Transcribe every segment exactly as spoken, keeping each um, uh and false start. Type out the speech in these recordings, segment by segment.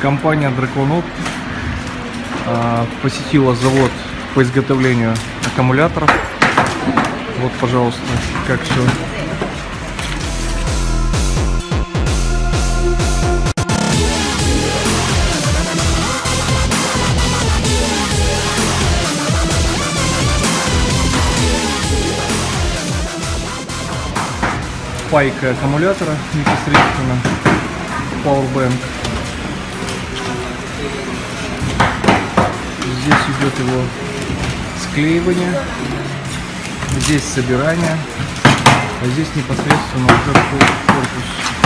Компания Драконот э, посетила завод по изготовлению аккумуляторов. Вот, пожалуйста, как все. Пайка аккумулятора непосредственно, Powerbank. Здесь идет его склеивание, здесь собирание, а здесь непосредственно уже корпус.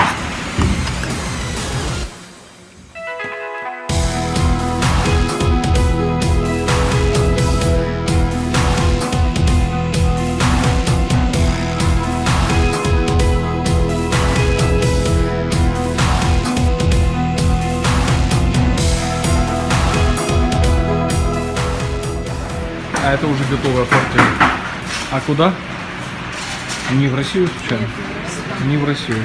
А это уже готовая партия. А куда? Не в Россию случайно? Не в Россию.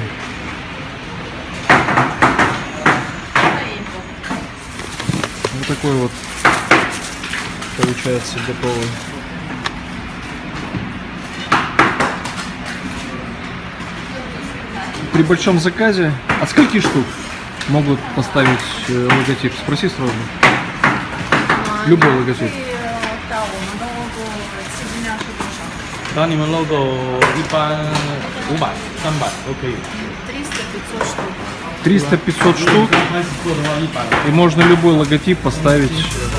Вот такой вот получается готовый. При большом заказе от скольки штук могут поставить логотип? Спроси сразу. Любой логотип. 然后你们 logo 一般五百、三百都可以。 триста-пятьсот штук. триста-пятьсот штук. И можно любой логотип поставить.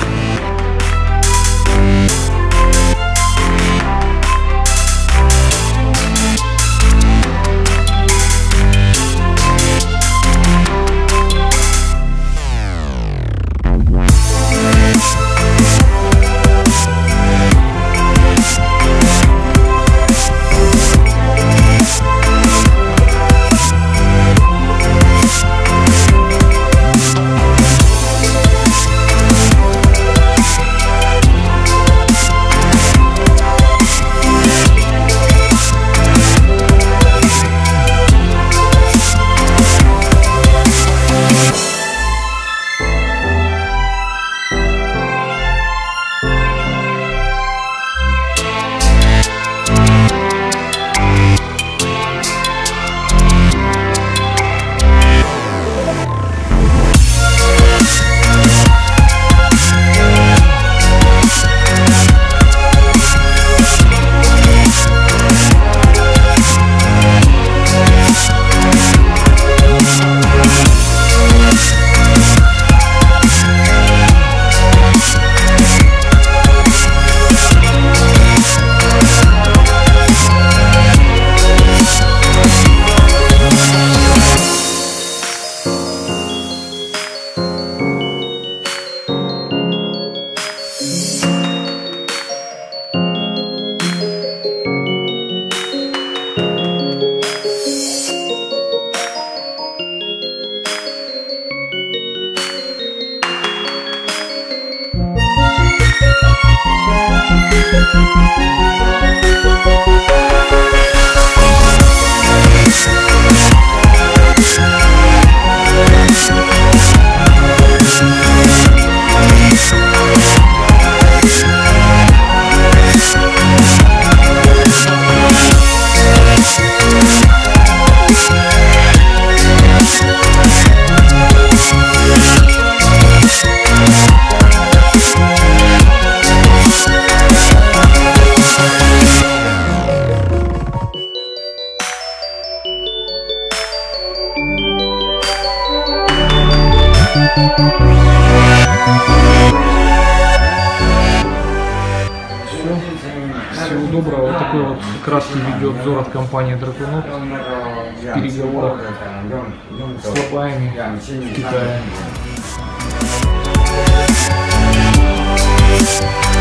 Все. Всего доброго. Вот такой вот краткий видеообзор от компании Драконот в переговорах с лобаями в Китае.